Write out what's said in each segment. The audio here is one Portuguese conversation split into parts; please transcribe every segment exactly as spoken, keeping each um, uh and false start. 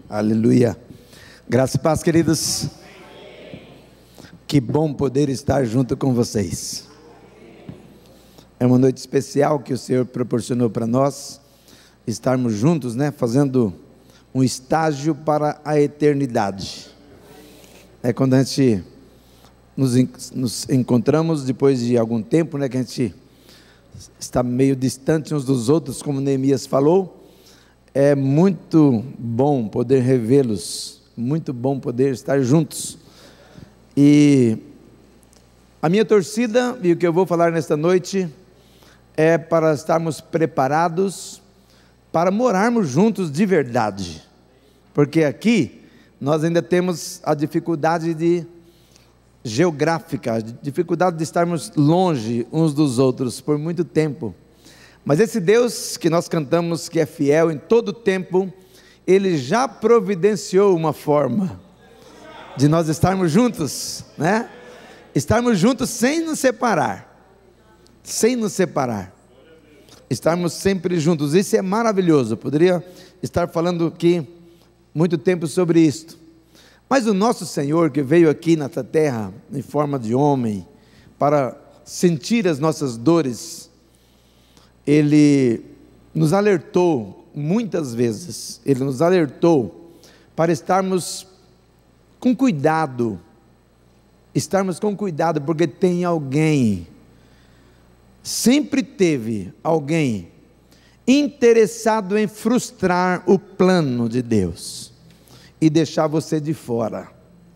Aleluia. Graças e paz, queridos. Que bom poder estar junto com vocês. É uma noite especial que o Senhor proporcionou para nós, estarmos juntos, né, fazendo um estágio para a eternidade. É quando a gente nos, nos encontramos depois de algum tempo, né, que a gente está meio distante uns dos outros, como Neemias falou. É muito bom poder revê-los, muito bom poder estar juntos. E a minha torcida, e o que eu vou falar nesta noite, é para estarmos preparados para morarmos juntos de verdade, porque aqui nós ainda temos a dificuldade de geográfica, a dificuldade de estarmos longe uns dos outros por muito tempo. Mas esse Deus que nós cantamos, que é fiel em todo tempo, Ele já providenciou uma forma de nós estarmos juntos, né? Estarmos juntos sem nos separar, sem nos separar, estarmos sempre juntos. Isso é maravilhoso. Eu poderia estar falando aqui muito tempo sobre isto, mas o nosso Senhor, que veio aqui nessa terra em forma de homem, para sentir as nossas dores, Ele nos alertou muitas vezes, Ele nos alertou para estarmos com cuidado, estarmos com cuidado, porque tem alguém, sempre teve alguém interessado em frustrar o plano de Deus e deixar você de fora.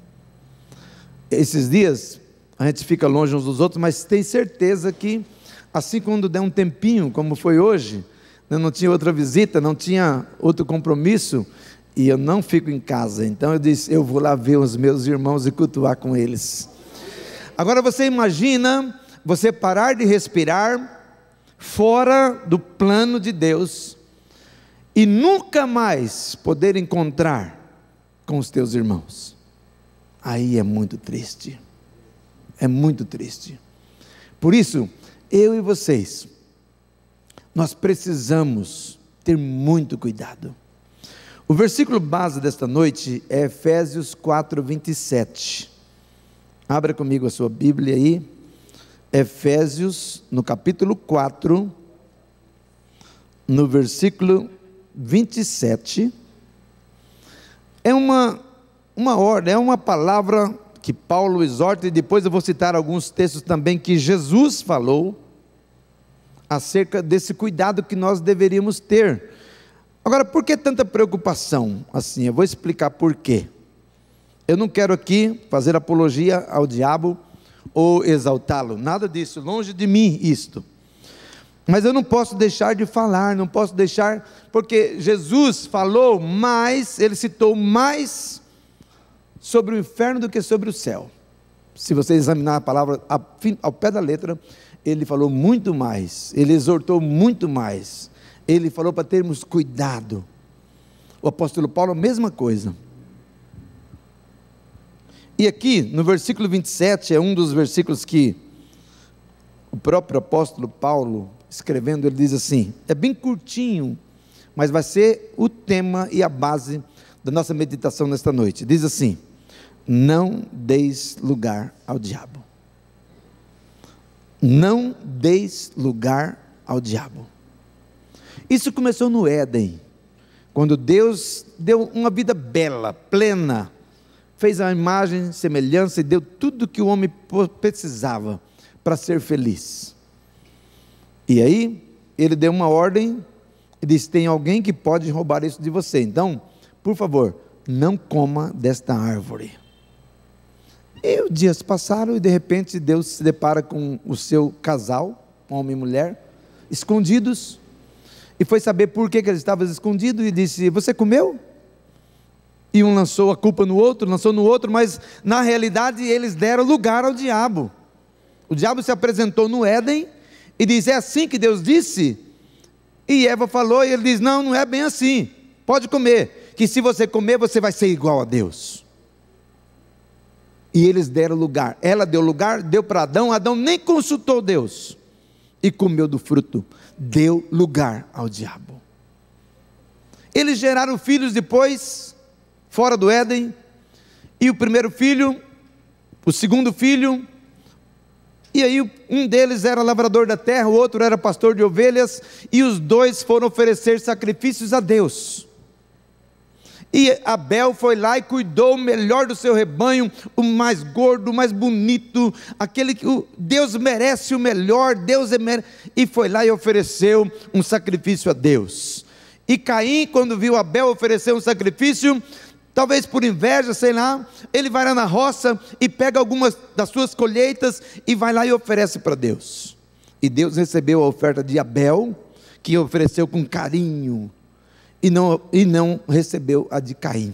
Esses dias a gente fica longe uns dos outros, mas tem certeza que assim, quando der um tempinho, como foi hoje, eu não tinha outra visita, não tinha outro compromisso, e eu não fico em casa, então eu disse, eu vou lá ver os meus irmãos e cultuar com eles. Agora você imagina, você parar de respirar, fora do plano de Deus, e nunca mais poder encontrar com os teus irmãos. Aí é muito triste, é muito triste. Por isso, eu e vocês, nós precisamos ter muito cuidado. O versículo base desta noite é Efésios quatro, vinte e sete. Abra comigo a sua Bíblia aí, Efésios, no capítulo quatro, no versículo vinte e sete. É uma, uma ordem, é uma palavra que Paulo exorta, e depois eu vou citar alguns textos também que Jesus falou acerca desse cuidado que nós deveríamos ter. Agora, por que tanta preocupação? Assim, eu vou explicar por quê. Eu não quero aqui fazer apologia ao diabo ou exaltá-lo, nada disso, longe de mim isto. Mas eu não posso deixar de falar, não posso deixar, porque Jesus falou mais, Ele citou mais sobre o inferno do que sobre o céu. Se você examinar a palavra ao pé da letra, Ele falou muito mais, Ele exortou muito mais, Ele falou para termos cuidado. O apóstolo Paulo, a mesma coisa. E aqui, no versículo vinte e sete, é um dos versículos que o próprio apóstolo Paulo, escrevendo, ele diz assim, é bem curtinho, mas vai ser o tema e a base da nossa meditação nesta noite. Diz assim, não deis lugar ao diabo. Não deis lugar ao diabo. Isso começou no Éden, quando Deus deu uma vida bela, plena, fez a imagem, semelhança e deu tudo que o homem precisava para ser feliz. E aí, Ele deu uma ordem e disse, tem alguém que pode roubar isso de você, então, por favor, não coma desta árvore. E os dias passaram e de repente Deus se depara com o seu casal, homem e mulher, escondidos, e foi saber por que, que eles estavam escondidos, e disse, você comeu? E um lançou a culpa no outro, lançou no outro, mas na realidade eles deram lugar ao diabo. O diabo se apresentou no Éden, e diz, é assim que Deus disse? E Eva falou, e ele diz, não, não é bem assim, pode comer, que se você comer, você vai ser igual a Deus. E eles deram lugar, ela deu lugar, deu para Adão, Adão nem consultou Deus, e comeu do fruto, deu lugar ao diabo. Eles geraram filhos depois, fora do Éden, e o primeiro filho, o segundo filho, e aí um deles era lavrador da terra, o outro era pastor de ovelhas, e os dois foram oferecer sacrifícios a Deus. E Abel foi lá e cuidou o melhor do seu rebanho, o mais gordo, o mais bonito, aquele que Deus merece o melhor, Deus é mere... e foi lá e ofereceu um sacrifício a Deus. E Caim, quando viu Abel oferecer um sacrifício, talvez por inveja, sei lá, ele vai lá na roça e pega algumas das suas colheitas e vai lá e oferece para Deus. E Deus recebeu a oferta de Abel, que ofereceu com carinho, e não, e não recebeu a de Caim.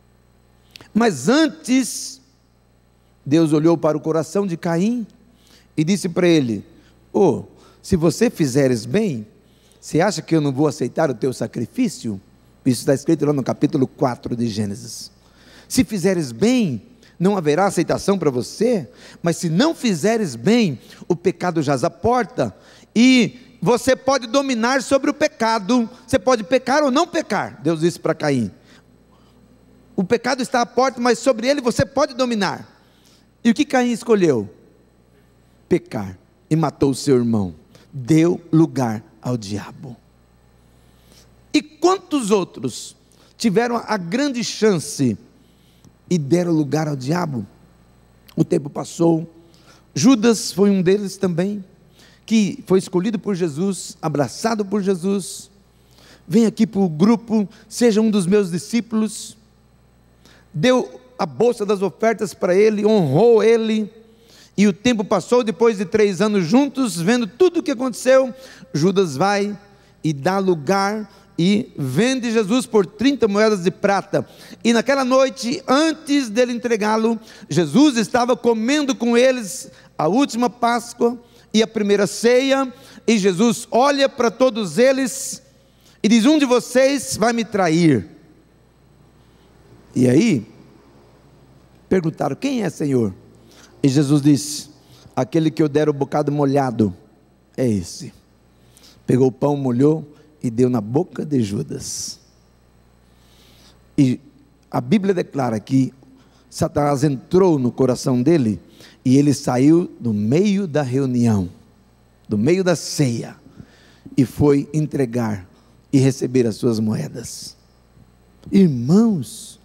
Mas antes, Deus olhou para o coração de Caim e disse para ele: oh, se você fizeres bem, você acha que eu não vou aceitar o teu sacrifício? Isso está escrito lá no capítulo quatro de Gênesis. Se fizeres bem, não haverá aceitação para você, mas se não fizeres bem, o pecado jaz à porta, e você pode dominar sobre o pecado, você pode pecar ou não pecar. Deus disse para Caim: o pecado está à porta, mas sobre ele você pode dominar. E o que Caim escolheu? Pecar, e matou o seu irmão, deu lugar ao diabo. E quantos outros tiveram a grande chance e deram lugar ao diabo? O tempo passou, Judas foi um deles também, que foi escolhido por Jesus, abraçado por Jesus. Vem aqui para o grupo, seja um dos meus discípulos. Deu a bolsa das ofertas para ele, honrou ele. E o tempo passou, depois de três anos juntos, vendo tudo o que aconteceu, Judas vai e dá lugar e vende Jesus por trinta moedas de prata. E naquela noite, antes dele entregá-lo, Jesus estava comendo com eles a última Páscoa e a primeira ceia, e Jesus olha para todos eles e diz: um de vocês vai me trair. E aí perguntaram: quem é, Senhor? E Jesus disse: aquele que eu der o bocado molhado é esse. Pegou o pão, molhou e deu na boca de Judas. E a Bíblia declara que Satanás entrou no coração dele, e ele saiu do meio da reunião, do meio da ceia, e foi entregar e receber as suas moedas. Irmãos,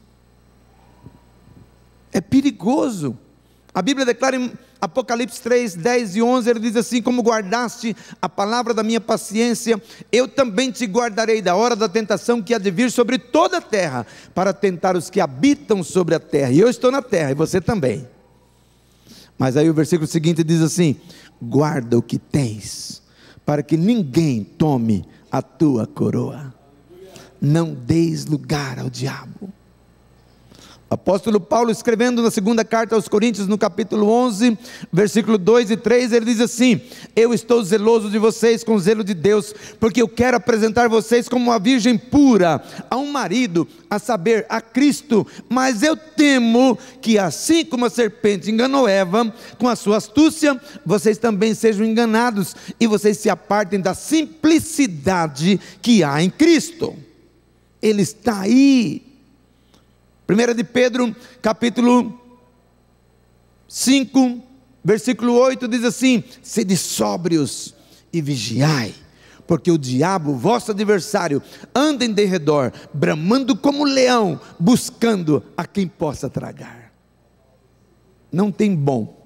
é perigoso. A Bíblia declara em Apocalipse três, dez e onze, ele diz assim: como guardaste a palavra da minha paciência, eu também te guardarei da hora da tentação que há de vir sobre toda a terra, para tentar os que habitam sobre a terra. E eu estou na terra, e você também. Mas aí o versículo seguinte diz assim: guarda o que tens, para que ninguém tome a tua coroa. Não deis lugar ao diabo. O apóstolo Paulo, escrevendo na segunda carta aos Coríntios, no capítulo onze, versículo dois e três, ele diz assim: eu estou zeloso de vocês com o zelo de Deus, porque eu quero apresentar vocês como uma virgem pura a um marido, a saber, a Cristo. Mas eu temo que assim como a serpente enganou Eva com a sua astúcia, vocês também sejam enganados, e vocês se apartem da simplicidade que há em Cristo. Ele está aí. primeira de Pedro, capítulo cinco, versículo oito, diz assim: sede sóbrios e vigiai, porque o diabo, vosso adversário, anda em derredor, bramando como leão, buscando a quem possa tragar. Não tem bom,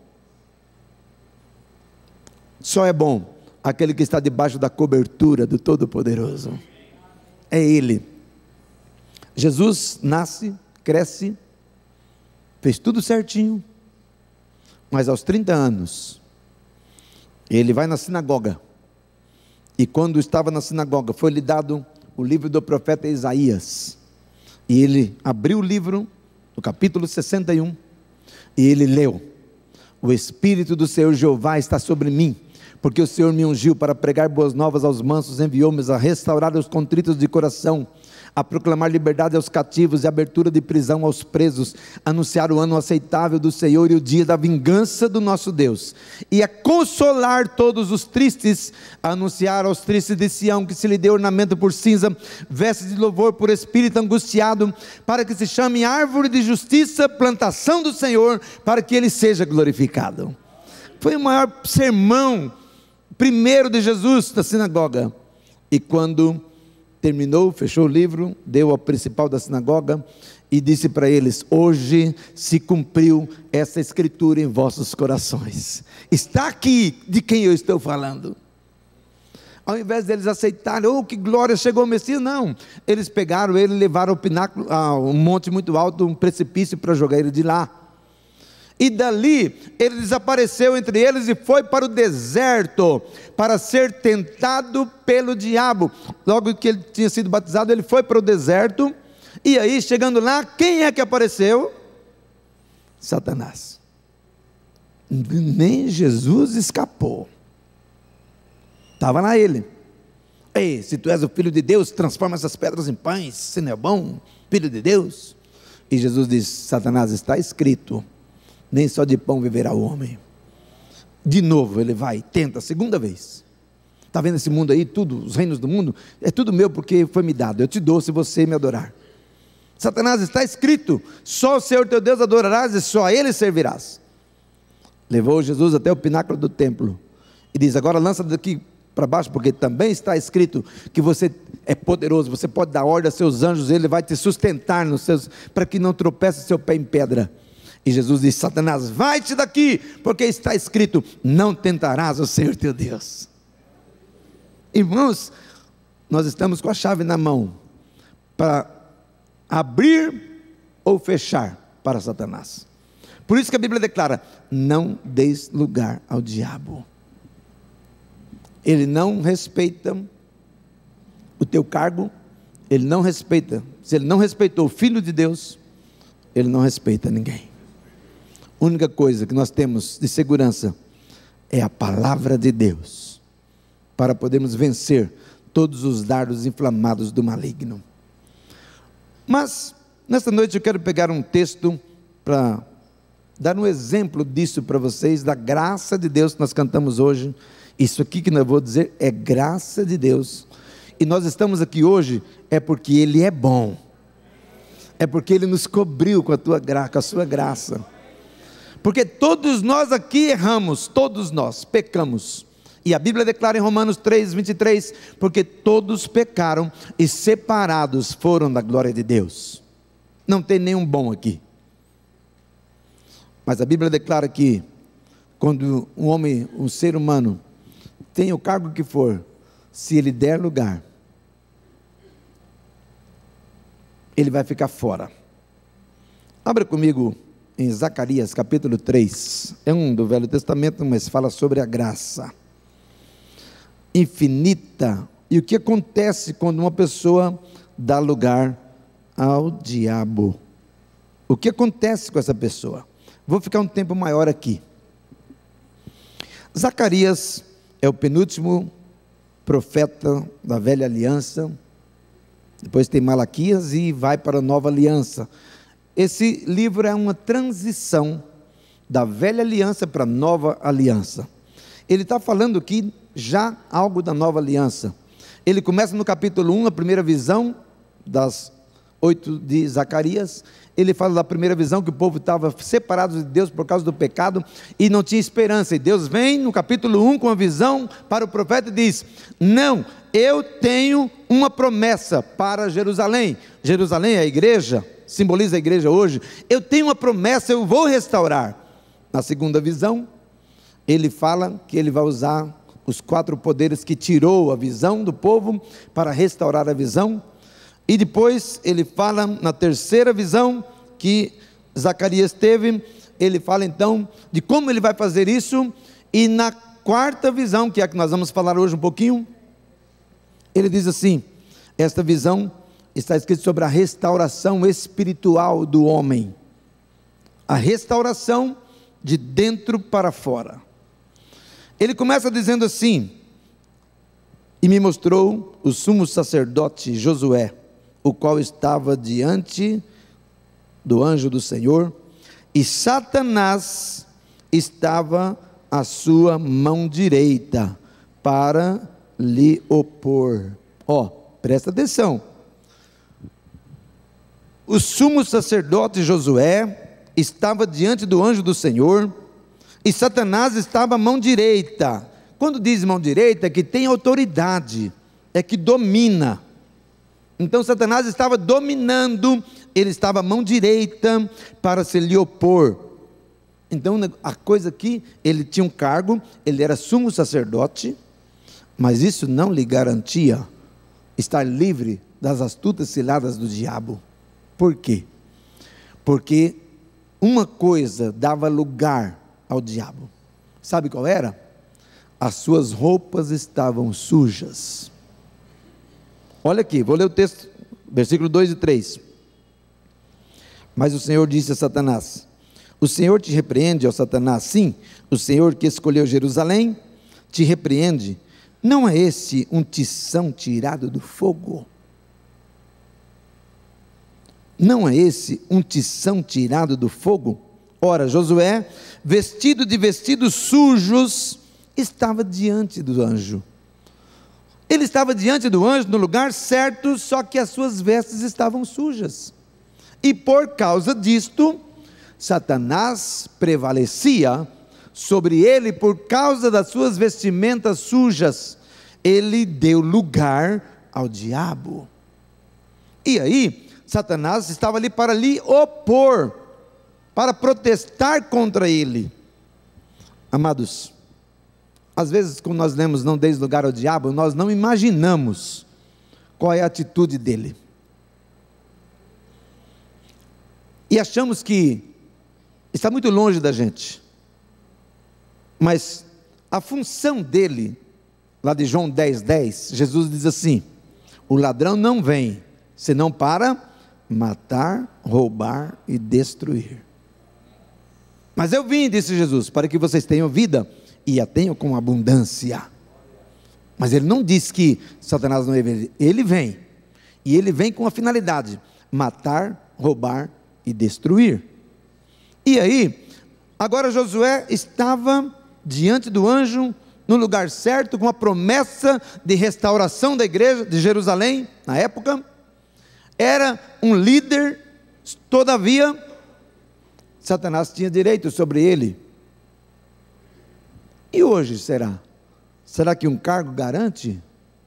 só é bom aquele que está debaixo da cobertura do Todo-Poderoso. É Ele. Jesus nasce, cresce, fez tudo certinho, mas aos trinta anos, ele vai na sinagoga, e quando estava na sinagoga, foi-lhe dado o livro do profeta Isaías, e ele abriu o livro, no capítulo sessenta e um, e ele leu: o Espírito do Senhor Jeová está sobre mim, porque o Senhor me ungiu para pregar boas novas aos mansos, enviou-me a restaurar os contritos de coração, a proclamar liberdade aos cativos e abertura de prisão aos presos, anunciar o ano aceitável do Senhor e o dia da vingança do nosso Deus, e a consolar todos os tristes, a anunciar aos tristes de Sião que se lhe deu ornamento por cinza, vestes de louvor por espírito angustiado, para que se chame árvore de justiça, plantação do Senhor, para que ele seja glorificado. Foi o maior sermão, primeiro de Jesus da sinagoga, e quando terminou, fechou o livro, deu ao principal da sinagoga e disse para eles: hoje se cumpriu essa escritura em vossos corações. Está aqui de quem eu estou falando. Ao invés deles aceitarem, oh, que glória, chegou o Messias, não, eles pegaram ele e levaram ao pináculo, a um monte muito alto, um precipício, para jogar ele de lá. E dali ele desapareceu entre eles e foi para o deserto, para ser tentado pelo diabo. Logo que ele tinha sido batizado, ele foi para o deserto, e aí chegando lá, quem é que apareceu? Satanás. Nem Jesus escapou, estava lá ele: ei, se tu és o Filho de Deus, transforma essas pedras em pães, se não é bom, Filho de Deus. E Jesus disse: Satanás, está escrito, nem só de pão viverá o homem. De novo ele vai, tenta, segunda vez. Está vendo esse mundo aí, tudo, os reinos do mundo, é tudo meu porque foi me dado, eu te dou se você me adorar. Satanás, está escrito, só o Senhor teu Deus adorarás e só a Ele servirás. Levou Jesus até o pináculo do templo e diz: agora lança daqui para baixo, porque também está escrito que você é poderoso, você pode dar ordem a seus anjos, ele vai te sustentar nos seus, para que não tropece seu pé em pedra. E Jesus disse: Satanás, vai-te daqui, porque está escrito, não tentarás o Senhor teu Deus. Irmãos, nós estamos com a chave na mão, para abrir ou fechar para Satanás. Por isso que a Bíblia declara: não deis lugar ao diabo. Ele não respeita o teu cargo, ele não respeita, se ele não respeitou o Filho de Deus, ele não respeita ninguém. A única coisa que nós temos de segurança é a palavra de Deus, para podermos vencer todos os dardos inflamados do maligno. Mas, nesta noite eu quero pegar um texto para dar um exemplo disso para vocês, da graça de Deus que nós cantamos hoje. Isso aqui que eu vou dizer é graça de Deus, e nós estamos aqui hoje é porque Ele é bom, é porque Ele nos cobriu com a, tua gra- com a sua graça, porque todos nós aqui erramos, todos nós pecamos, e a Bíblia declara em Romanos três, vinte e três, porque todos pecaram e separados foram da glória de Deus. Não tem nenhum bom aqui, mas a Bíblia declara que quando um homem, um ser humano, tem o cargo que for, se ele der lugar, ele vai ficar fora. Abra comigo em Zacarias capítulo três, é um do Velho Testamento, mas fala sobre a graça infinita, e o que acontece quando uma pessoa dá lugar ao diabo. O que acontece com essa pessoa? Vou ficar um tempo maior aqui. Zacarias é o penúltimo profeta da velha aliança, depois tem Malaquias e vai para a nova aliança. Esse livro é uma transição da velha aliança para a nova aliança. Ele está falando aqui já algo da nova aliança. Ele começa no capítulo um, a primeira visão das oito de Zacarias. Ele fala da primeira visão, que o povo estava separado de Deus por causa do pecado e não tinha esperança, e Deus vem no capítulo um com a visão para o profeta e diz: não, eu tenho uma promessa para Jerusalém. Jerusalém é a igreja, simboliza a igreja hoje. Eu tenho uma promessa, eu vou restaurar. Na segunda visão, ele fala que ele vai usar os quatro poderes que tirou a visão do povo para restaurar a visão. E depois ele fala na terceira visão que Zacarias teve, ele fala então de como ele vai fazer isso. E na quarta visão, que é a que nós vamos falar hoje um pouquinho, ele diz assim: esta visão está escrito sobre a restauração espiritual do homem, a restauração de dentro para fora. Ele começa dizendo assim: e me mostrou o sumo sacerdote Josué, o qual estava diante do anjo do Senhor, e Satanás estava à sua mão direita para lhe opor. Ó, presta atenção. O sumo sacerdote Josué estava diante do anjo do Senhor, e Satanás estava à mão direita. Quando diz mão direita, é que tem autoridade, é que domina. Então Satanás estava dominando, ele estava à mão direita para se lhe opor. Então a coisa aqui, ele tinha um cargo, ele era sumo sacerdote, mas isso não lhe garantia estar livre das astutas ciladas do diabo. Por quê? Porque uma coisa dava lugar ao diabo. Sabe qual era? As suas roupas estavam sujas. Olha aqui, vou ler o texto, versículo dois e três. Mas o Senhor disse a Satanás: o Senhor te repreende, ó Satanás, sim, o Senhor que escolheu Jerusalém te repreende. Não é esse um tição tirado do fogo? Não é esse um tição tirado do fogo? Ora, Josué, vestido de vestidos sujos, estava diante do anjo. Ele estava diante do anjo no lugar certo, só que as suas vestes estavam sujas. E por causa disto, Satanás prevalecia sobre ele por causa das suas vestimentas sujas. Ele deu lugar ao diabo. E aí, Satanás estava ali para lhe opor, para protestar contra ele. Amados, às vezes quando nós lemos não deis lugar ao diabo, nós não imaginamos qual é a atitude dele. E achamos que está muito longe da gente. Mas a função dele, lá de João dez, dez, Jesus diz assim: o ladrão não vem, senão para matar, roubar e destruir. Mas eu vim, disse Jesus, para que vocês tenham vida e a tenham com abundância. Mas ele não disse que Satanás não ia vir. Ele vem, e ele vem com a finalidade: matar, roubar e destruir. E aí, agora Josué estava diante do anjo, no lugar certo, com a promessa de restauração da igreja de Jerusalém, na época. Era um líder, todavia, Satanás tinha direito sobre ele. E hoje será? Será que um cargo garante?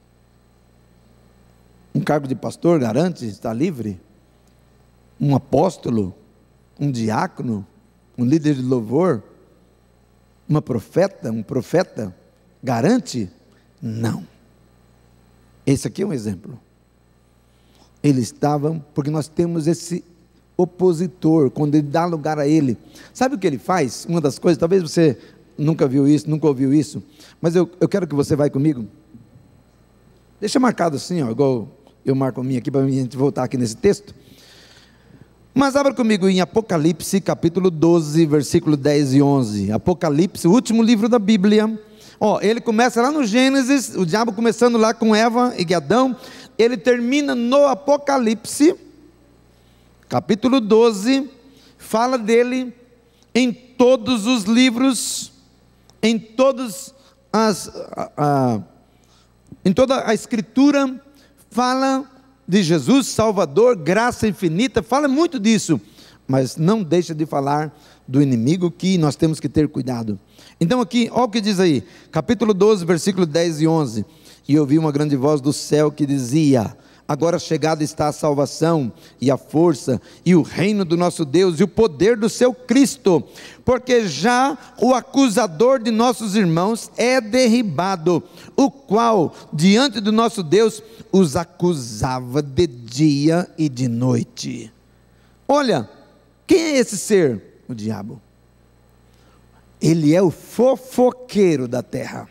Um cargo de pastor garante estar livre? Um apóstolo? Um diácono? Um líder de louvor? Uma profeta? Um profeta? Garante? Não. Esse aqui é um exemplo. Eles estavam, porque nós temos esse opositor, quando ele dá lugar a ele. Sabe o que ele faz? Uma das coisas, talvez você nunca viu isso, nunca ouviu isso, mas eu, eu quero que você vá comigo. Deixa marcado assim, ó, igual eu marco a minha aqui, para a gente voltar aqui nesse texto. Mas abra comigo em Apocalipse, capítulo doze, versículo dez e onze. Apocalipse, o último livro da Bíblia. Ó, ele começa lá no Gênesis, o diabo começando lá com Eva e Adão. Ele termina no Apocalipse, capítulo doze, fala dele em todos os livros, em todas as, a, a, em toda a escritura, fala de Jesus, Salvador, graça infinita, fala muito disso, mas não deixa de falar do inimigo, que nós temos que ter cuidado. Então aqui, olha o que diz aí, capítulo doze, versículo dez e onze, e ouvi uma grande voz do céu que dizia: agora chegada está a salvação, e a força, e o reino do nosso Deus, e o poder do seu Cristo, porque já o acusador de nossos irmãos é derribado, o qual, diante do nosso Deus, os acusava de dia e de noite. Olha, quem é esse ser? O diabo. Ele é o fofoqueiro da terra.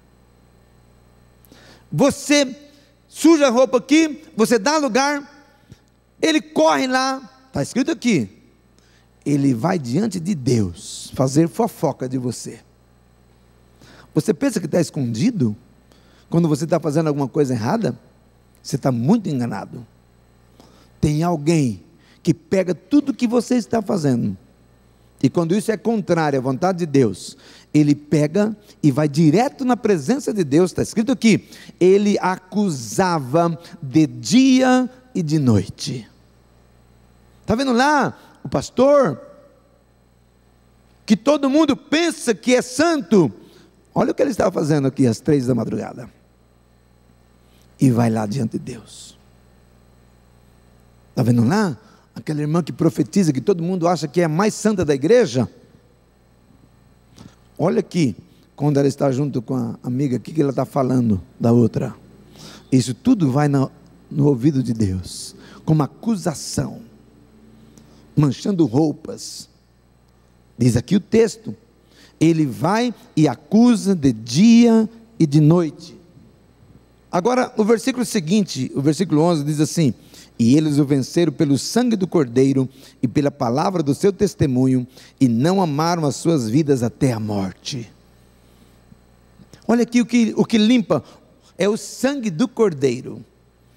Você suja a roupa aqui, você dá lugar, ele corre lá, está escrito aqui, ele vai diante de Deus fazer fofoca de você. Você pensa que está escondido? Quando você está fazendo alguma coisa errada, você está muito enganado. tem alguém que pega tudo que você está fazendo, e quando isso é contrário à vontade de Deus, ele pega e vai direto na presença de Deus. Está escrito aqui, ele acusava de dia e de noite. Está vendo lá o pastor, que todo mundo pensa que é santo? Olha o que ele estava fazendo aqui às três da madrugada, e vai lá diante de Deus. Está vendo lá? Aquela irmã que profetiza, que todo mundo acha que é a mais santa da igreja. Olha aqui, quando ela está junto com a amiga, o que ela está falando da outra? Isso tudo vai no, no ouvido de Deus, como acusação, manchando roupas. Diz aqui o texto, ele vai e acusa de dia e de noite. Agora, o versículo seguinte, o versículo onze diz assim: e eles o venceram pelo sangue do Cordeiro e pela palavra do seu testemunho, e não amaram as suas vidas até a morte. Olha aqui o que, o que limpa, é o sangue do Cordeiro,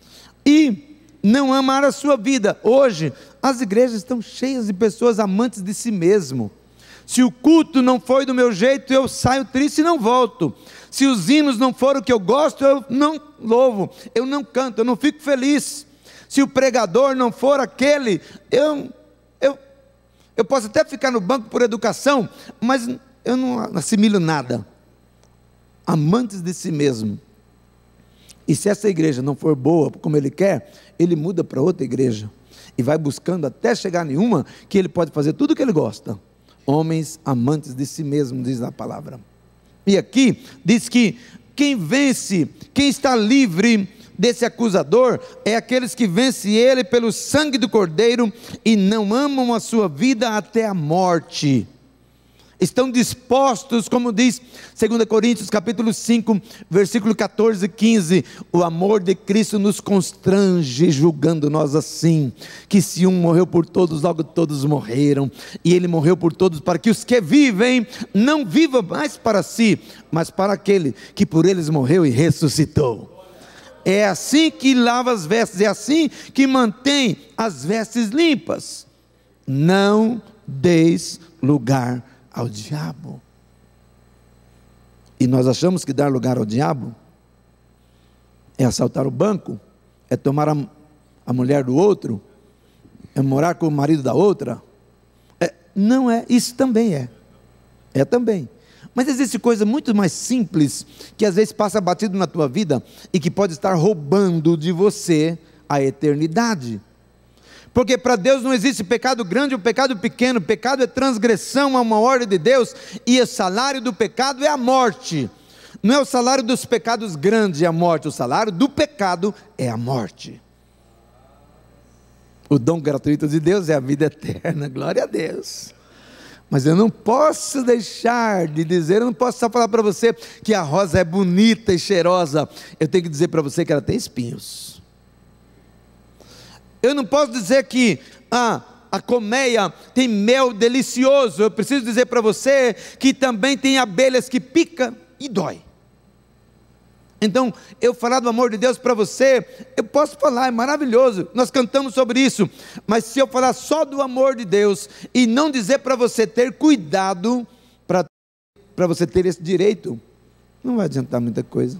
e não amaram a sua vida. Hoje, as igrejas estão cheias de pessoas amantes de si mesmo. Se o culto não foi do meu jeito, eu saio triste e não volto. Se os hinos não foram o que eu gosto, eu não louvo, eu não canto, eu não fico feliz. Se o pregador não for aquele, eu, eu, eu posso até ficar no banco por educação, mas eu não assimilo nada. Amantes de si mesmo. E se essa igreja não for boa como ele quer, ele muda para outra igreja, e vai buscando até chegar em uma que ele pode fazer tudo o que ele gosta. Homens amantes de si mesmo, diz a palavra. E aqui diz que quem vence, quem está livre desse acusador, é aqueles que vencem ele pelo sangue do Cordeiro e não amam a sua vida até a morte. Estão dispostos, como diz dois Coríntios capítulo cinco, versículo catorze e quinze, o amor de Cristo nos constrange, julgando nós assim, que se um morreu por todos, logo todos morreram, e ele morreu por todos, para que os que vivem, não vivam mais para si, mas para aquele que por eles morreu e ressuscitou. É assim que lava as vestes, é assim que mantém as vestes limpas. Não deis lugar ao diabo. E nós achamos que dar lugar ao diabo é assaltar o banco, é tomar a, a mulher do outro, é morar com o marido da outra. É, não é, isso também é, é também. Mas existe coisa muito mais simples, que às vezes passa batido na tua vida, e que pode estar roubando de você a eternidade. Porque para Deus não existe pecado grande ou pecado pequeno. Pecado é transgressão a uma ordem de Deus, e o salário do pecado é a morte. Não é o salário dos pecados grandes é a morte, o salário do pecado é a morte. O dom gratuito de Deus é a vida eterna, glória a Deus. Mas eu não posso deixar de dizer, eu não posso só falar para você que a rosa é bonita e cheirosa, eu tenho que dizer para você que ela tem espinhos. Eu não posso dizer que ah, a colmeia tem mel delicioso, eu preciso dizer para você que também tem abelhas que pica e dói. Então, eu falar do amor de Deus para você, eu posso falar, é maravilhoso, nós cantamos sobre isso, mas se eu falar só do amor de Deus, e não dizer para você ter cuidado, para você ter esse direito, não vai adiantar muita coisa.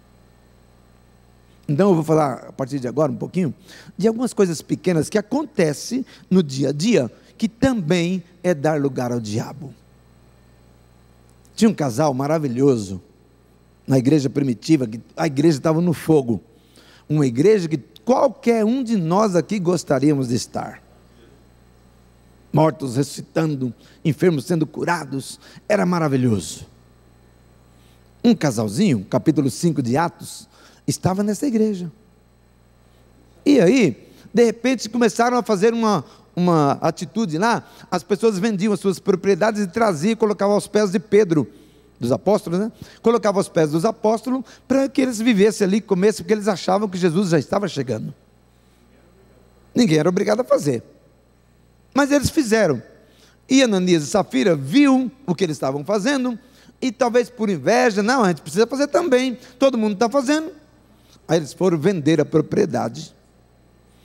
Então eu vou falar, a partir de agora, um pouquinho, de algumas coisas pequenas que acontecem no dia a dia, que também é dar lugar ao diabo. Tinha um casal maravilhoso, na igreja primitiva, que a igreja estava no fogo, uma igreja que qualquer um de nós aqui gostaríamos de estar, mortos ressuscitando, enfermos sendo curados, era maravilhoso. Um casalzinho, capítulo cinco de Atos, estava nessa igreja, e aí, de repente começaram a fazer uma, uma atitude lá, as pessoas vendiam as suas propriedades e traziam e colocavam aos pés de Pedro, dos apóstolos, né? Colocavam aos pés dos apóstolos, para que eles vivessem ali, comessem, porque eles achavam que Jesus já estava chegando. Ninguém era obrigado a fazer, mas eles fizeram, e Ananias e Safira viu o que eles estavam fazendo, e talvez por inveja, não, a gente precisa fazer também, todo mundo está fazendo. Aí eles foram vender a propriedade,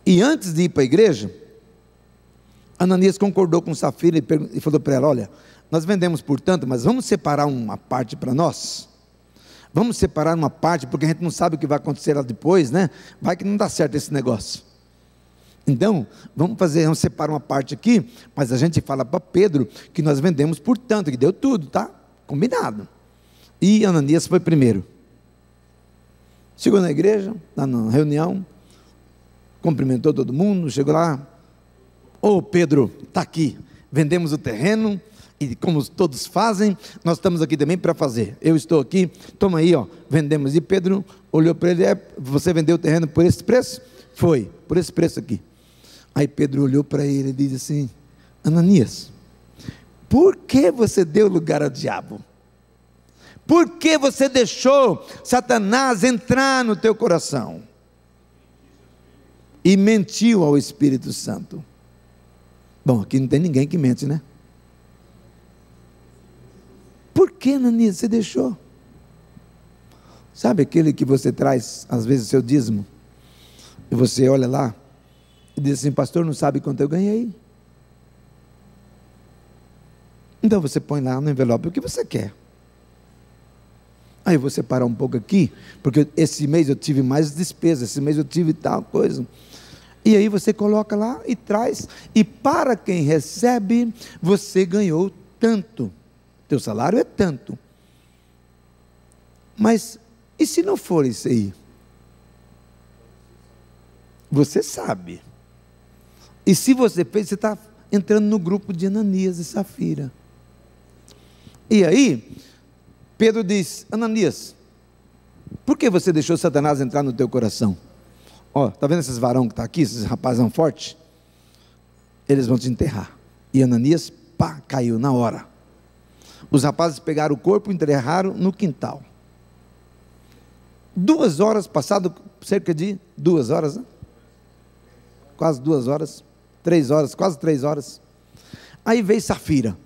E antes de ir para a igreja, Ananias concordou com Safira e falou para ela: olha, nós vendemos por tanto, mas vamos separar uma parte para nós? Vamos separar uma parte, porque a gente não sabe o que vai acontecer lá depois, né? Vai que não dá certo esse negócio. Então, vamos fazer, vamos separar uma parte aqui, mas a gente fala para Pedro que nós vendemos por tanto, que deu tudo, tá? Combinado. E Ananias foi primeiro. Chegou na igreja, lá na reunião, cumprimentou todo mundo, chegou lá: ô Pedro, está aqui, vendemos o terreno, e como todos fazem, nós estamos aqui também para fazer. Eu estou aqui, toma aí, ó, vendemos. E Pedro olhou para ele: é, você vendeu o terreno por esse preço? Foi, por esse preço aqui. Aí Pedro olhou para ele e disse assim: Ananias, por que você deu lugar ao diabo? Por que você deixou Satanás entrar no teu coração? E mentiu ao Espírito Santo. Bom, aqui não tem ninguém que mente, né? Por que, Ananias, você deixou? Sabe aquele que você traz, às vezes, o seu dízimo, e você olha lá, e diz assim: pastor, não sabe quanto eu ganhei? Então você põe lá no envelope o que você quer. Aí eu vou separar um pouco aqui, porque esse mês eu tive mais despesas, esse mês eu tive tal coisa. E aí você coloca lá e traz, e para quem recebe, você ganhou tanto. Teu salário é tanto. Mas, e se não for isso aí? Você sabe. E se você fez, você está entrando no grupo de Ananias e Safira. E aí, Pedro diz: Ananias, por que você deixou Satanás entrar no teu coração? Ó, está vendo esses varão que está aqui, esses rapazão fortes? Eles vão te enterrar. E Ananias, pá, caiu na hora. Os rapazes pegaram o corpo e enterraram no quintal. Duas horas, passado cerca de duas horas, né? Quase duas horas, três horas, quase três horas. Aí veio Safira.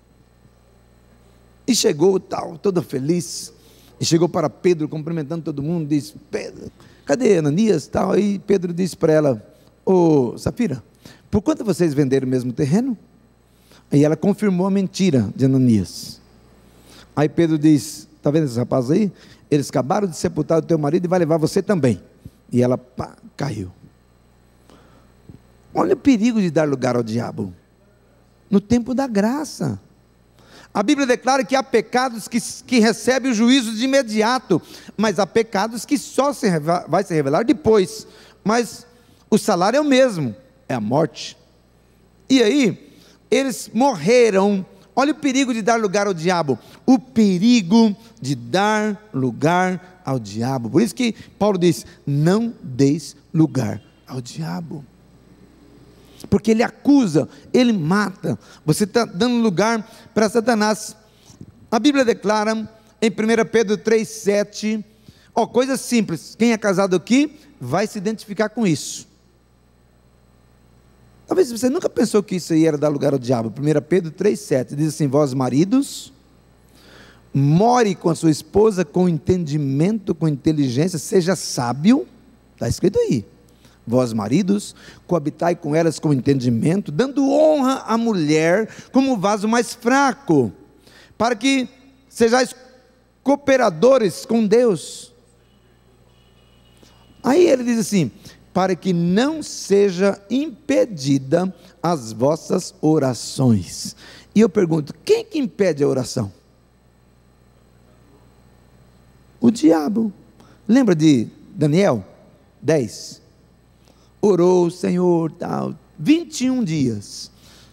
E chegou tal, toda feliz, e chegou para Pedro, cumprimentando todo mundo, disse: Pedro, cadê Ananias? Tal. Aí Pedro disse para ela: ô Safira, por quanto vocês venderam o mesmo terreno? Aí ela confirmou a mentira de Ananias. Aí Pedro disse: está vendo esses rapazes aí? Eles acabaram de sepultar o teu marido e vai levar você também. E ela, pá, caiu. Olha o perigo de dar lugar ao diabo, no tempo da graça. A Bíblia declara que há pecados que, que recebem o juízo de imediato, mas há pecados que só se, vai se revelar depois, mas o salário é o mesmo, é a morte. E aí, eles morreram. Olha o perigo de dar lugar ao diabo, o perigo de dar lugar ao diabo. Por isso que Paulo diz: não deis lugar ao diabo. Porque ele acusa, ele mata. Você está dando lugar para Satanás. A Bíblia declara em primeira Pedro três, sete, ó, coisa simples, quem é casado aqui vai se identificar com isso. Talvez você nunca pensou que isso aí era dar lugar ao diabo. primeira Pedro três, sete, diz assim: vós maridos, more com a sua esposa com entendimento, com inteligência, seja sábio, está escrito aí. Vós maridos, coabitai com elas com entendimento, dando honra à mulher como vaso mais fraco, para que sejais cooperadores com Deus. Aí ele diz assim: para que não seja impedida as vossas orações. E eu pergunto: quem que impede a oração? O diabo. Lembra de Daniel dez? Orou, Senhor, tal, vinte e um dias.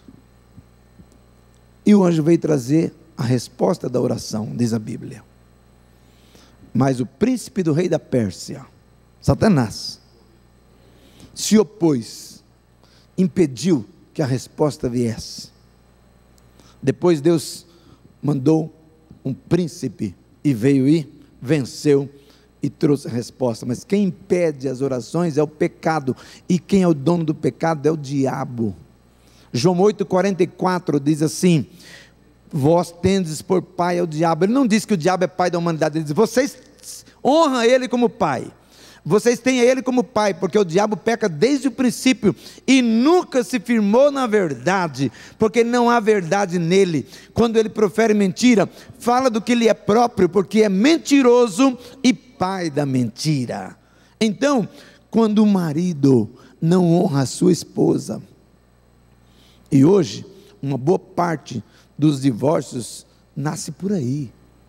E o anjo veio trazer a resposta da oração, diz a Bíblia. Mas o príncipe do rei da Pérsia, Satanás, se opôs, impediu que a resposta viesse. Depois Deus mandou um príncipe e veio e venceu e trouxe a resposta. Mas quem impede as orações é o pecado, e quem é o dono do pecado é o diabo. João oito, quarenta e quatro diz assim: vós tendes por pai ao diabo. Ele não diz que o diabo é pai da humanidade, ele diz: vocês honram ele como pai, Vocês têm a ele como pai, porque o diabo peca desde o princípio e nunca se firmou na verdade, porque não há verdade nele. Quando ele profere mentira, fala do que lhe é próprio, porque é mentiroso e pai da mentira. Então, quando o marido não honra a sua esposa, e hoje uma boa parte dos divórcios nasce por aí.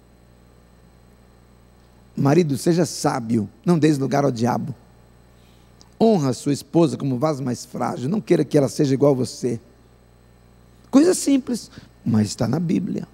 Marido, seja sábio, não dê lugar ao diabo. Honra a sua esposa como vaso mais frágil, não queira que ela seja igual a você. Coisa simples, mas está na Bíblia.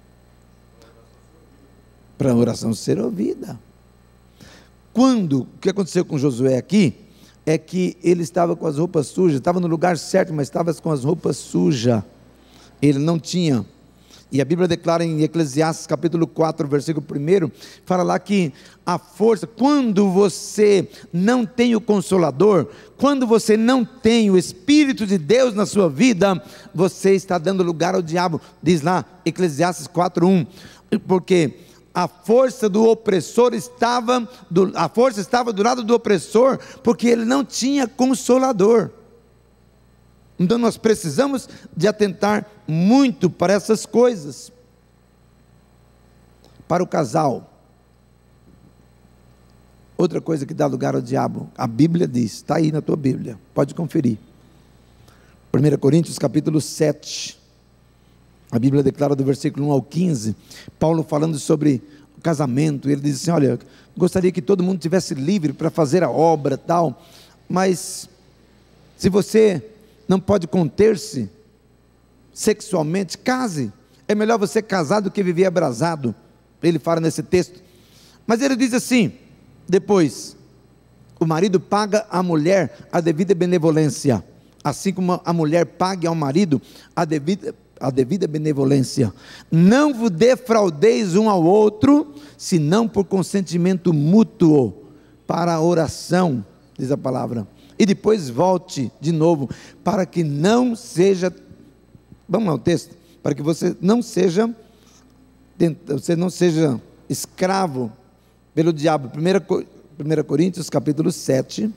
Para a oração ser ouvida. Quando, o que aconteceu com Josué aqui, é que ele estava com as roupas sujas, estava no lugar certo, mas estava com as roupas sujas. Ele não tinha. E a Bíblia declara em Eclesiastes capítulo quatro, versículo um, fala lá que a força, quando você não tem o Consolador, quando você não tem o Espírito de Deus na sua vida, você está dando lugar ao diabo. Diz lá, Eclesiastes quatro, um, porque a força do opressor estava, do, a força estava do lado do opressor, porque ele não tinha Consolador. Então nós precisamos de atentar muito para essas coisas. Para o casal, outra coisa que dá lugar ao diabo, a Bíblia diz, está aí na tua Bíblia, pode conferir, primeira Coríntios capítulo sete, a Bíblia declara do versículo um ao quinze, Paulo falando sobre o casamento, ele diz assim, olha, gostaria que todo mundo tivesse livre para fazer a obra tal, mas se você não pode conter-se sexualmente, case, é melhor você casar do que viver abrasado, ele fala nesse texto, mas ele diz assim, depois, o marido paga à mulher a devida benevolência, assim como a mulher pague ao marido a devida, a devida benevolência, não vos defraudeis um ao outro, senão por consentimento mútuo, para a oração, diz a palavra, e depois volte de novo, para que não seja, vamos lá o texto, para que você não seja, você não seja escravo pelo diabo. primeira Coríntios capítulo sete,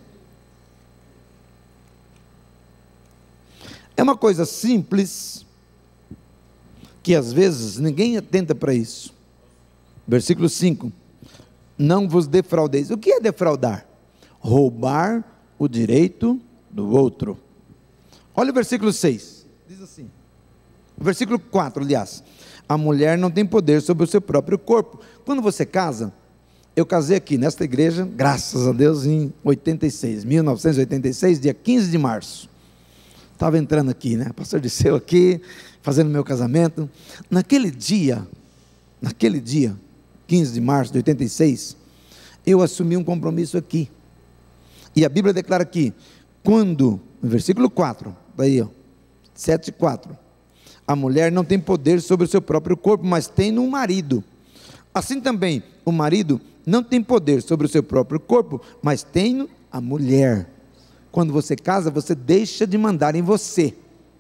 é uma coisa simples, que às vezes ninguém atenta para isso, versículo cinco, não vos defraudeis. O que é defraudar? Roubar o direito do outro. Olha o versículo seis, diz assim, o versículo quatro, aliás, a mulher não tem poder sobre o seu próprio corpo. Quando você casa, eu casei aqui nesta igreja, graças a Deus, em oitenta e seis, mil novecentos e oitenta e seis, dia quinze de março, estava entrando aqui, né, pastor Disseu aqui, fazendo meu casamento, naquele dia, naquele dia, quinze de março de oitenta e seis, eu assumi um compromisso aqui, e a Bíblia declara aqui, quando, no versículo quatro, daí ó, sete, quatro, a mulher não tem poder sobre o seu próprio corpo, mas tem no marido, assim também, o marido não tem poder sobre o seu próprio corpo, mas tem a mulher. Quando você casa, você deixa de mandar em você.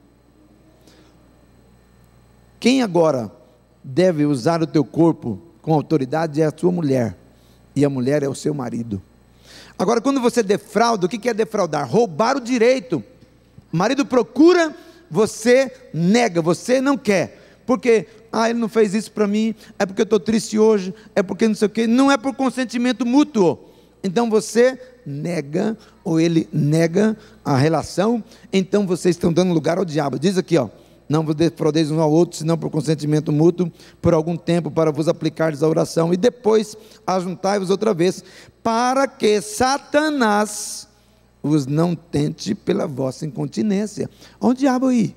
Quem agora deve usar o teu corpo com autoridade é a sua mulher, e a mulher é o seu marido. Agora, quando você defrauda, o que é defraudar? Roubar o direito. O marido procura, você nega, você não quer, porque, ah, ele não fez isso para mim, é porque eu estou triste hoje, é porque não sei o que, não é por consentimento mútuo, então você nega, ou ele nega a relação, então vocês estão dando lugar ao diabo. Diz aqui, ó, não vos defraudeis um ao outro, senão por consentimento mútuo, por algum tempo, para vos aplicardes a oração, e depois ajuntai-vos outra vez, para que Satanás os não tente pela vossa incontinência. Onde o diabo aí?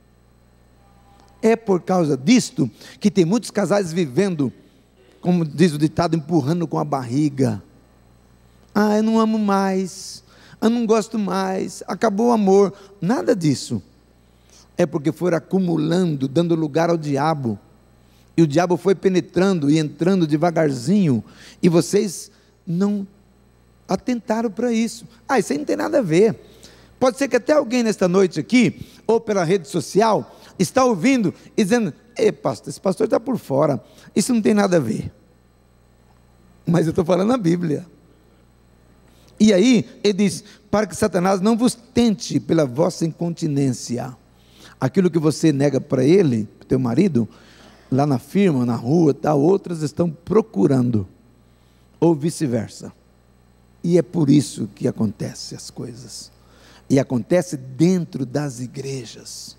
É por causa disto, que tem muitos casais vivendo, como diz o ditado, empurrando com a barriga. Ah, eu não amo mais, eu não gosto mais, acabou o amor, nada disso. É porque foram acumulando, dando lugar ao diabo, e o diabo foi penetrando e entrando devagarzinho, e vocês não atentaram para isso. Ah, isso aí não tem nada a ver. Pode ser que até alguém nesta noite aqui, ou pela rede social, está ouvindo e dizendo, ei pastor, esse pastor está por fora, isso não tem nada a ver. Mas eu estou falando a Bíblia. E aí, ele diz, para que Satanás não vos tente pela vossa incontinência. Aquilo que você nega para ele, para o teu marido, lá na firma, na rua, tal, outras estão procurando, ou vice-versa. E é por isso que acontecem as coisas. E acontece dentro das igrejas.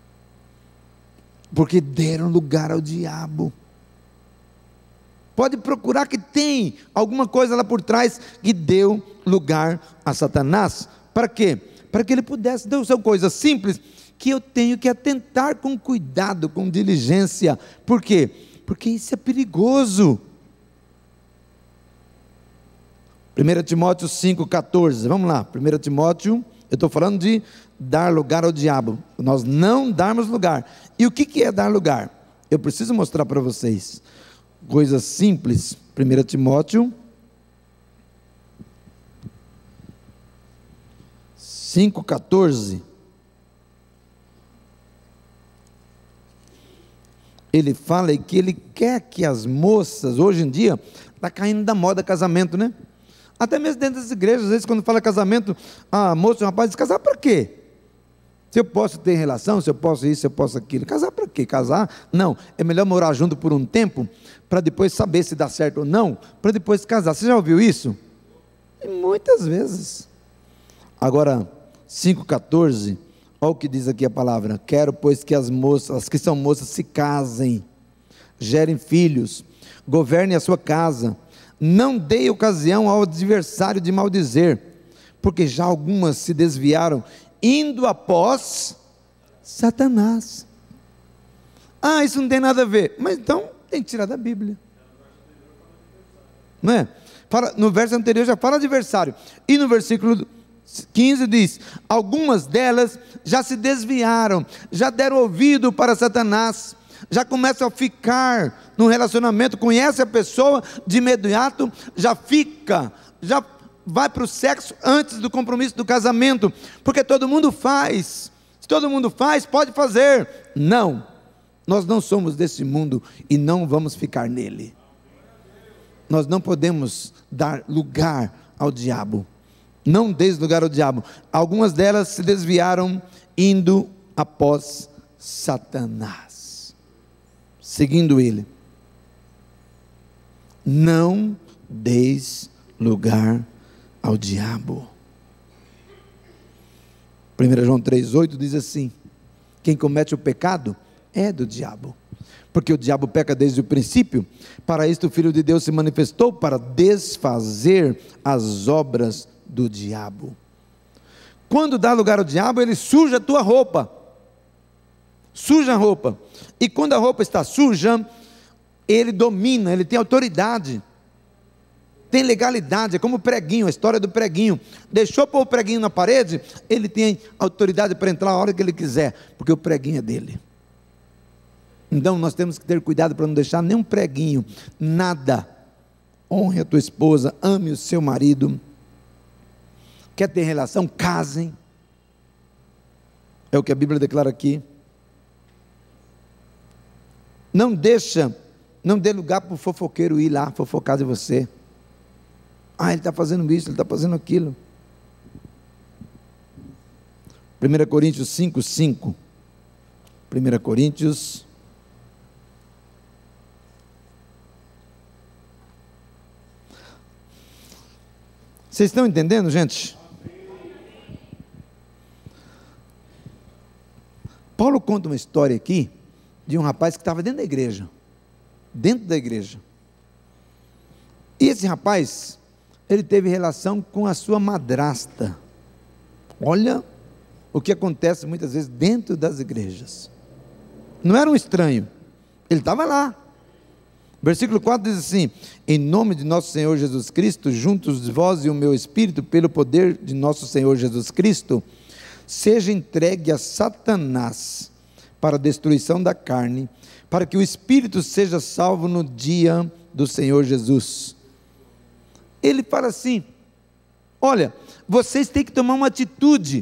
Porque deram lugar ao diabo. Pode procurar que tem alguma coisa lá por trás que deu lugar a Satanás. Para quê? Para que ele pudesse, deu são coisas simples que eu tenho que atentar com cuidado, com diligência. Por quê? Porque isso é perigoso. primeira Timóteo cinco, quatorze, vamos lá, primeira Timóteo, eu estou falando de dar lugar ao diabo, nós não darmos lugar. E o que, que é dar lugar? Eu preciso mostrar para vocês, coisas simples. primeira Timóteo cinco, quatorze, ele fala que ele quer que as moças, hoje em dia, está caindo da moda casamento, né? Até mesmo dentro das igrejas, às vezes quando fala casamento, a moça e o rapaz diz, casar para quê? Se eu posso ter relação, se eu posso isso, se eu posso aquilo, casar para quê? Casar? Não, é melhor morar junto por um tempo, para depois saber se dá certo ou não, para depois casar. Você já ouviu isso? E muitas vezes. Agora, cinco, quatorze, olha o que diz aqui a palavra, quero pois que as moças, as que são moças se casem, gerem filhos, governem a sua casa, não dê ocasião ao adversário de maldizer, porque já algumas se desviaram, indo após Satanás. Ah, isso não tem nada a ver, mas então tem que tirar da Bíblia, não é? Fala, no verso anterior já fala adversário, e no versículo quinze diz, algumas delas já se desviaram, já deram ouvido para Satanás, já começam a ficar num relacionamento, conhece a pessoa, de imediato já fica, já vai para o sexo antes do compromisso do casamento, porque todo mundo faz, se todo mundo faz, pode fazer. Não, nós não somos desse mundo e não vamos ficar nele. Nós não podemos dar lugar ao diabo, não deis lugar ao diabo. Algumas delas se desviaram indo após Satanás, seguindo ele. Não deis lugar ao diabo. primeira João três, oito diz assim, quem comete o pecado é do diabo, porque o diabo peca desde o princípio. Para isto o Filho de Deus se manifestou, para desfazer as obras do diabo. Quando dá lugar ao diabo, ele suja a tua roupa, suja a roupa, e quando a roupa está suja, ele domina, ele tem autoridade, tem legalidade, é como o preguinho, a história do preguinho, deixou pôr o preguinho na parede, ele tem autoridade para entrar a hora que ele quiser, porque o preguinho é dele. Então nós temos que ter cuidado para não deixar nenhum preguinho, nada. Honre a tua esposa, ame o seu marido, quer ter relação, casem, é o que a Bíblia declara aqui. Não deixa, não dê lugar para o fofoqueiro ir lá fofocar de você. Ah, ele está fazendo isso, ele está fazendo aquilo. primeira Coríntios cinco, cinco. primeira Coríntios Vocês estão entendendo, gente? Paulo conta uma história aqui de um rapaz que estava dentro da igreja, dentro da igreja, e esse rapaz, ele teve relação com a sua madrasta. Olha o que acontece muitas vezes dentro das igrejas, não era um estranho, ele estava lá. Versículo quatro diz assim, em nome de nosso Senhor Jesus Cristo, juntos vós e o meu espírito, pelo poder de nosso Senhor Jesus Cristo, seja entregue a Satanás, para a destruição da carne, para que o espírito seja salvo no dia do Senhor Jesus. Ele fala assim, olha, vocês têm que tomar uma atitude,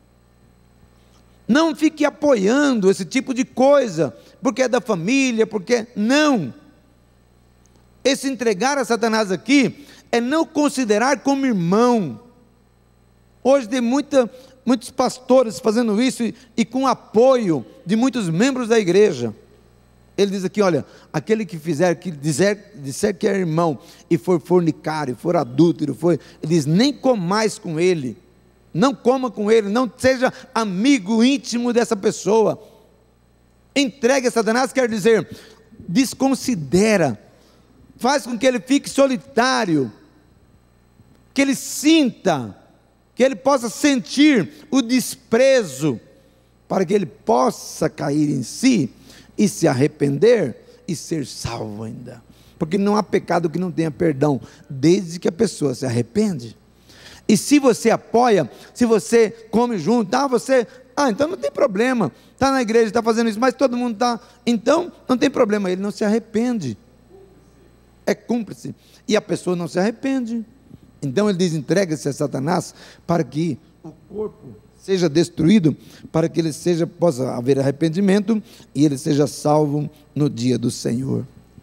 não fique apoiando esse tipo de coisa, porque é da família, porque, não, esse entregar a Satanás aqui, é não considerar como irmão. Hoje tem muita, muitos pastores fazendo isso e, e com apoio de muitos membros da igreja. Ele diz aqui, olha, aquele que fizer, que dizer, disser que é irmão, e for fornicário, for adúltero, for, ele diz, nem comais com ele, não coma com ele, não seja amigo íntimo dessa pessoa. Entregue a Satanás quer dizer, desconsidera, faz com que ele fique solitário, que ele sinta, que ele possa sentir o desprezo, para que ele possa cair em si, e se arrepender, e ser salvo ainda, porque não há pecado que não tenha perdão, desde que a pessoa se arrepende. E se você apoia, se você come junto, ah, você, ah, então não tem problema, está na igreja, está fazendo isso, mas todo mundo está, então não tem problema, ele não se arrepende, é cúmplice, e a pessoa não se arrepende. Então ele diz, entrega-se a Satanás, para que o corpo seja destruído, para que ele seja, possa haver arrependimento, e ele seja salvo no dia do Senhor.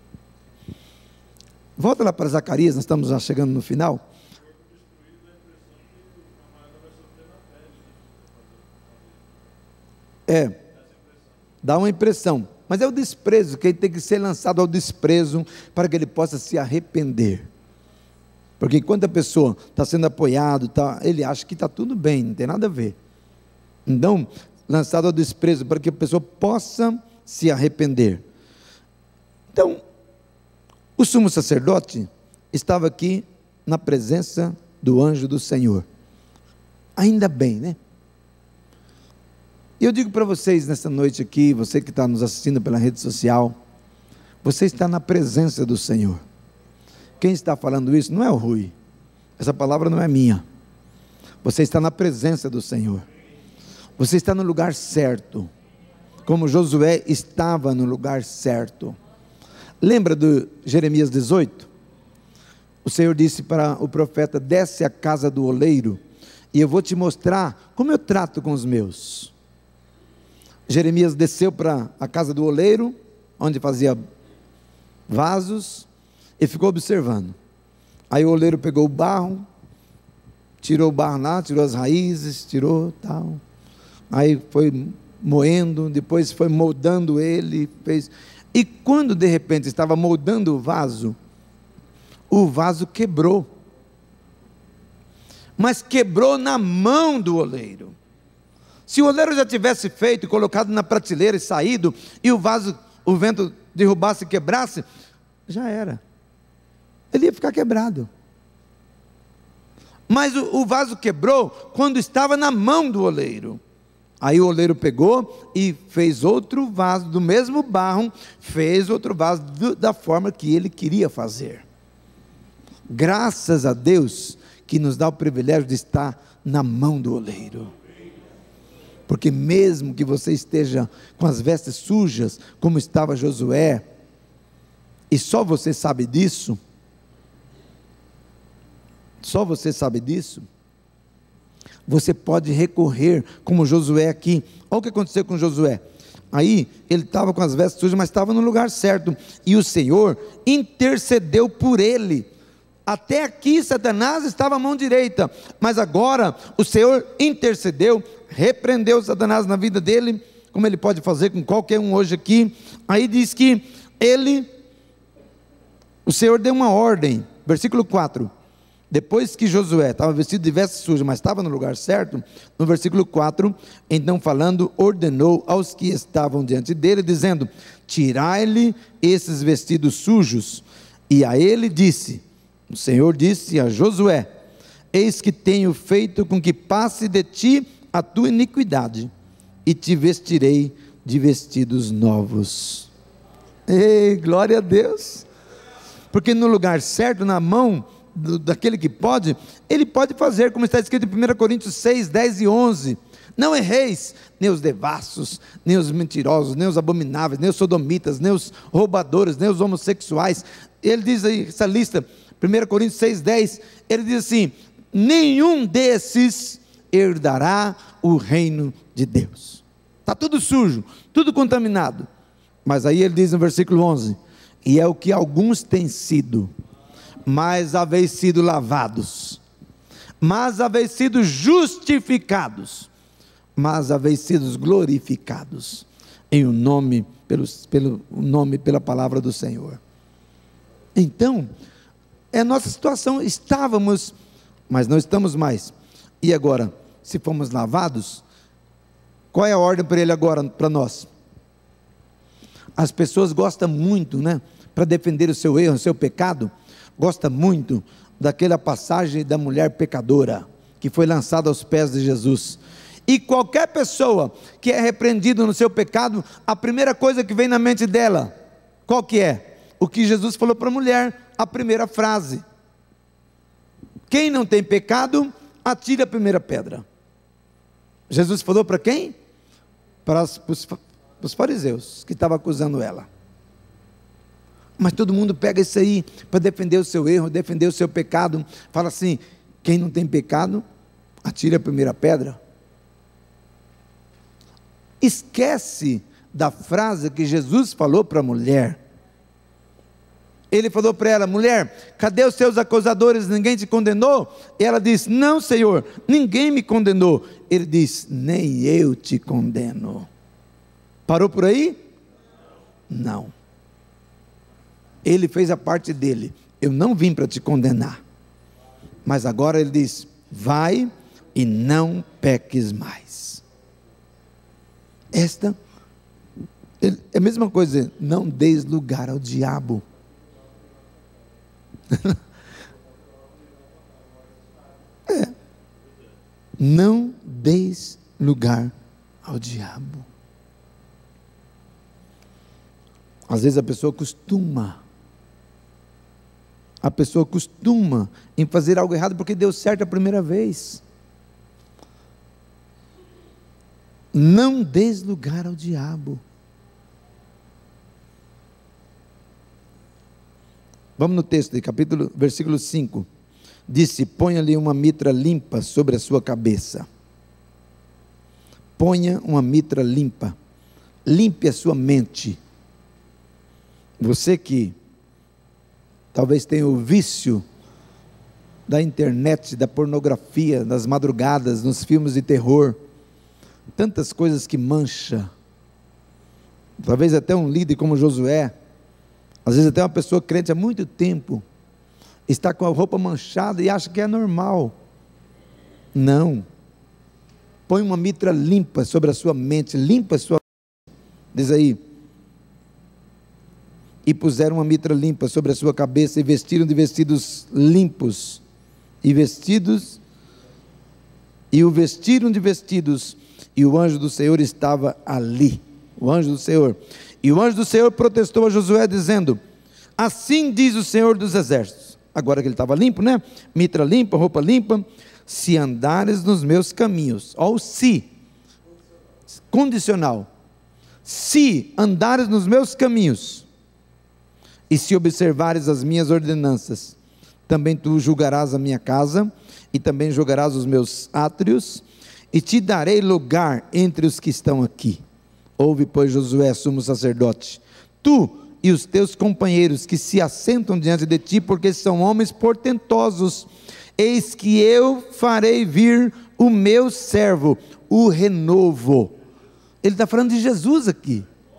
Volta lá para Zacarias, nós estamos já chegando no final. É, dá uma impressão, mas é o desprezo, que ele tem que ser lançado ao desprezo, para que ele possa se arrepender. Porque enquanto a pessoa está sendo apoiado, tá, ele acha que está tudo bem, não tem nada a ver. Então, lançado ao desprezo, para que a pessoa possa se arrepender. Então, o sumo sacerdote estava aqui na presença do anjo do Senhor. Ainda bem, né? E eu digo para vocês nessa noite aqui, você que está nos assistindo pela rede social, você está na presença do Senhor. Quem está falando isso não é o Rui, essa palavra não é minha. Você está na presença do Senhor, você está no lugar certo, como Josué estava no lugar certo. Lembra do Jeremias dezoito? O Senhor disse para o profeta, desce à casa do oleiro, e eu vou te mostrar como eu trato com os meus. Jeremias desceu para a casa do oleiro, onde fazia vasos, e ficou observando. Aí o oleiro pegou o barro, tirou o barro lá, tirou as raízes, tirou tal, aí foi moendo, depois foi moldando ele, fez, e quando de repente estava moldando o vaso, o vaso quebrou, mas quebrou na mão do oleiro. Se o oleiro já tivesse feito, colocado na prateleira e saído, e o vaso, o vento derrubasse e quebrasse, já era, ele ia ficar quebrado. Mas o, o vaso quebrou quando estava na mão do oleiro. Aí o oleiro pegou e fez outro vaso do mesmo barro, fez outro vaso do, da forma que ele queria fazer. Graças a Deus que nos dá o privilégio de estar na mão do oleiro. Porque mesmo que você esteja com as vestes sujas, como estava Josué, e só você sabe disso, só você sabe disso, você pode recorrer, como Josué aqui. Olha o que aconteceu com Josué. Aí ele estava com as vestes sujas, mas estava no lugar certo, e o Senhor intercedeu por ele. Até aqui Satanás estava à mão direita, mas agora o Senhor intercedeu, repreendeu Satanás na vida dele, como ele pode fazer com qualquer um hoje aqui. Aí diz que ele, o Senhor deu uma ordem, versículo quatro, depois que Josué estava vestido de vestes sujas, mas estava no lugar certo, no versículo quatro, então falando, ordenou aos que estavam diante dele, dizendo, tirai-lhe esses vestidos sujos, e a ele disse, o Senhor disse a Josué, eis que tenho feito com que passe de ti a tua iniquidade, e te vestirei de vestidos novos. Ei, glória a Deus, porque no lugar certo, na mão do, daquele que pode, ele pode fazer, como está escrito em primeira Coríntios seis, dez e onze, não erreis, nem os devassos, nem os mentirosos, nem os abomináveis, nem os sodomitas, nem os roubadores, nem os homossexuais. Ele diz aí, essa lista, primeira Coríntios seis, dez, ele diz assim, nenhum desses herdará o reino de Deus. Está tudo sujo, tudo contaminado, mas aí ele diz no versículo onze, e é o que alguns têm sido, mas haveis sido lavados, mas haveis sido justificados, mas haveis sido glorificados em o nome, pelo, pelo nome, pela palavra do Senhor. Então, é a nossa situação, estávamos, mas não estamos mais. E agora, se fomos lavados, qual é a ordem para ele agora, para nós? As pessoas gostam muito, né, para defender o seu erro, o seu pecado, gosta muito daquela passagem da mulher pecadora, que foi lançada aos pés de Jesus. E qualquer pessoa que é repreendida no seu pecado, a primeira coisa que vem na mente dela, qual que é? O que Jesus falou para a mulher, a primeira frase: quem não tem pecado, atire a primeira pedra. Jesus falou para quem? Para os, para os fariseus, que estavam acusando ela. Mas todo mundo pega isso aí, para defender o seu erro, defender o seu pecado, fala assim: quem não tem pecado, atire a primeira pedra. Esquece da frase que Jesus falou para a mulher. Ele falou para ela: mulher, cadê os seus acusadores? Ninguém te condenou? E ela disse: não, Senhor, ninguém me condenou. Ele disse: nem eu te condeno. Parou por aí? Não. Ele fez a parte dele. Eu não vim para te condenar, mas agora ele diz: vai e não peques mais. Esta é a mesma coisa, não deis lugar ao diabo. É, não deis lugar ao diabo. Às vezes a pessoa costuma, a pessoa costuma em fazer algo errado porque deu certo a primeira vez. Não deis lugar ao diabo. Vamos no texto de capítulo, versículo cinco. Disse: ponha-lhe uma mitra limpa sobre a sua cabeça. Ponha uma mitra limpa. Limpe a sua mente. Você que talvez tenha o vício da internet, da pornografia, das madrugadas, nos filmes de terror, tantas coisas que mancha, talvez até um líder como Josué, às vezes até uma pessoa crente há muito tempo, está com a roupa manchada e acha que é normal. Não. Põe uma mitra limpa sobre a sua mente, limpa a sua mente. Diz aí: e puseram uma mitra limpa sobre a sua cabeça, e vestiram de vestidos limpos, e vestidos, e o vestiram de vestidos, e o anjo do Senhor estava ali, o anjo do Senhor, e o anjo do Senhor protestou a Josué, dizendo: assim diz o Senhor dos exércitos, agora que ele estava limpo, né, mitra limpa, roupa limpa, se andares nos meus caminhos, ou se, condicional, se andares nos meus caminhos, e se observares as minhas ordenanças, também tu julgarás a minha casa, e também julgarás os meus átrios, e te darei lugar entre os que estão aqui. Ouve, pois, Josué, sumo sacerdote, tu e os teus companheiros que se assentam diante de ti, porque são homens portentosos, eis que eu farei vir o meu servo, o renovo. Ele está falando de Jesus aqui.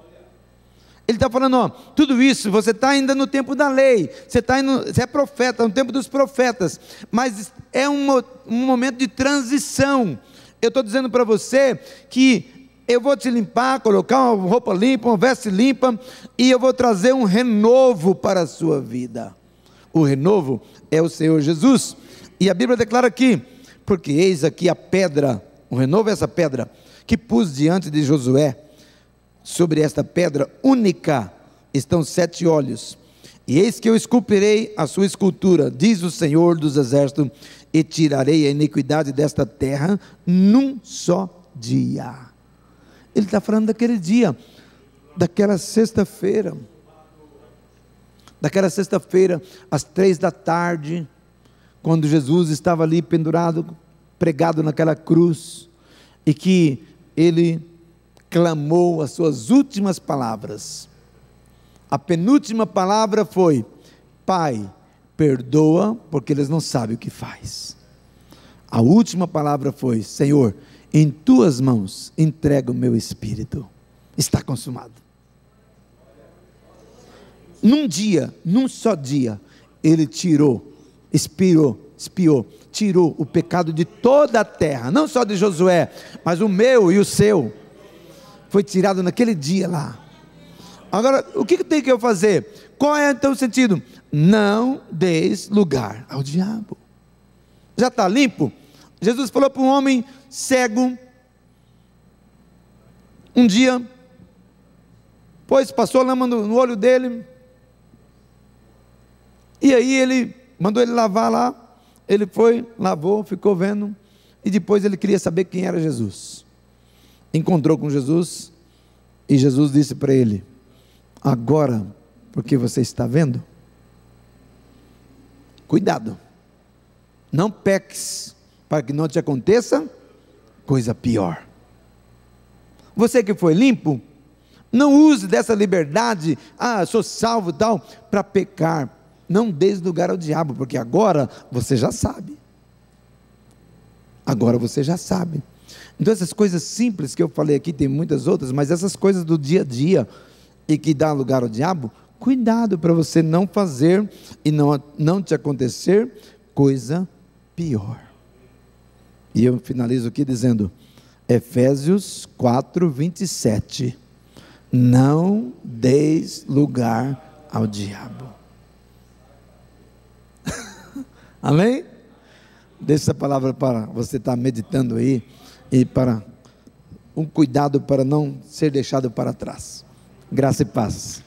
Ele está falando, ó, tudo isso, você está ainda no tempo da lei, você, tá indo, você é profeta, no tempo dos profetas, mas é um, um momento de transição. Eu estou dizendo para você que eu vou te limpar, colocar uma roupa limpa, uma veste limpa, e eu vou trazer um renovo para a sua vida. O renovo é o Senhor Jesus, e a Bíblia declara aqui, porque eis aqui a pedra, o renovo é essa pedra, que pus diante de Josué. Sobre esta pedra única estão sete olhos, e eis que eu esculpirei a sua escultura, diz o Senhor dos exércitos, e tirarei a iniquidade desta terra num só dia. Ele está falando daquele dia, daquela sexta-feira, daquela sexta-feira, às três da tarde, quando Jesus estava ali pendurado, pregado naquela cruz, e que ele clamou as suas últimas palavras. A penúltima palavra foi: Pai, perdoa, porque eles não sabem o que faz. A última palavra foi: Senhor, em tuas mãos entrego o meu espírito. Está consumado. Num dia, num só dia, ele tirou, expirou, espiou, tirou o pecado de toda a terra, não só de Josué, mas o meu e o seu, foi tirado naquele dia lá. Agora, o que tem que eu fazer? Qual é então o sentido? Não deis lugar ao diabo. Já está limpo? Jesus falou para um homem cego, um dia, pois passou lama no, no olho dele, e aí ele mandou ele lavar lá, ele foi, lavou, ficou vendo, e depois ele queria saber quem era Jesus. Encontrou com Jesus, e Jesus disse para ele: agora, porque você está vendo, cuidado, não peques, para que não te aconteça coisa pior. Você que foi limpo, não use dessa liberdade, ah, sou salvo e tal, para pecar. Não dê lugar ao diabo, porque agora você já sabe. Agora você já sabe. Então essas coisas simples que eu falei aqui, tem muitas outras, mas essas coisas do dia a dia, e que dá lugar ao diabo, cuidado para você não fazer, e não, não te acontecer coisa pior. E eu finalizo aqui dizendo, Efésios quatro, vinte e sete, não deis lugar ao diabo. Amém? Deixa essa palavra para você estar meditando aí, e para um cuidado para não ser deixado para trás. Graça e paz.